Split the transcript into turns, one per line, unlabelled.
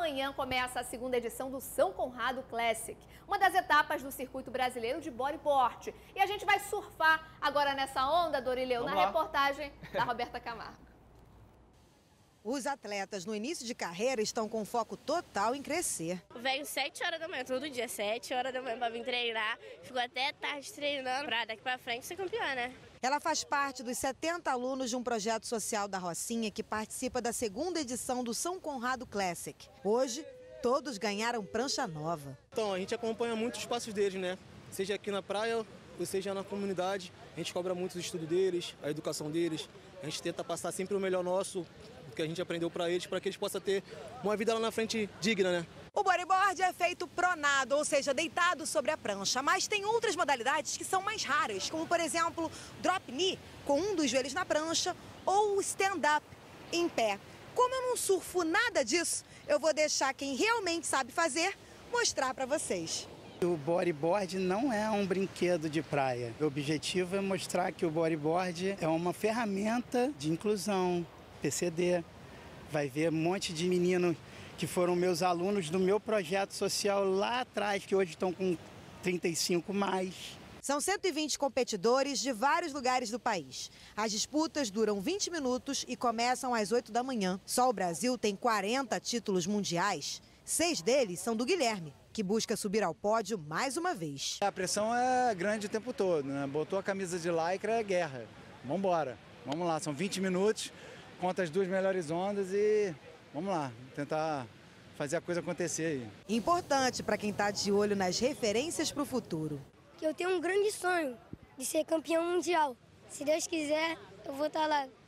Amanhã começa a segunda edição do São Conrado Classic, uma das etapas do circuito brasileiro de bodyboard. E a gente vai surfar agora nessa onda, Dorileu, na reportagem da Roberta Camargo.
Os atletas no início de carreira estão com foco total em crescer.
Venho 7 horas da manhã, todo dia, 7 horas da manhã para vir treinar. Fico até tarde treinando para daqui para frente ser campeã, né?
Ela faz parte dos 70 alunos de um projeto social da Rocinha que participa da segunda edição do São Conrado Classic. Hoje, todos ganharam prancha nova.
Então, a gente acompanha muito os passos deles, né? Seja aqui na praia ou seja na comunidade. A gente cobra muito o estudo deles, a educação deles. A gente tenta passar sempre o melhor nosso, que a gente aprendeu para que eles possam ter uma vida lá na frente digna, né?
O bodyboard é feito pronado, ou seja, deitado sobre a prancha, mas tem outras modalidades que são mais raras, como por exemplo, drop knee, com um dos joelhos na prancha, ou stand-up, em pé. Como eu não surfo nada disso, eu vou deixar quem realmente sabe fazer mostrar para vocês.
O bodyboard não é um brinquedo de praia. O objetivo é mostrar que o bodyboard é uma ferramenta de inclusão, PCD. Vai ver um monte de meninos que foram meus alunos do meu projeto social lá atrás, que hoje estão com 35 mais.
São 120 competidores de vários lugares do país. As disputas duram 20 minutos e começam às 8 da manhã. Só o Brasil tem 40 títulos mundiais. 6 deles são do Guilherme, que busca subir ao pódio mais uma vez.
A pressão é grande o tempo todo, né? Botou a camisa de lycra, é guerra. Vamos embora. Vamos lá, são 20 minutos. Conta as 2 melhores ondas e vamos lá, tentar fazer a coisa acontecer aí.
Importante para quem está de olho nas referências para o futuro.
Eu tenho um grande sonho de ser campeão mundial. Se Deus quiser, eu vou estar lá.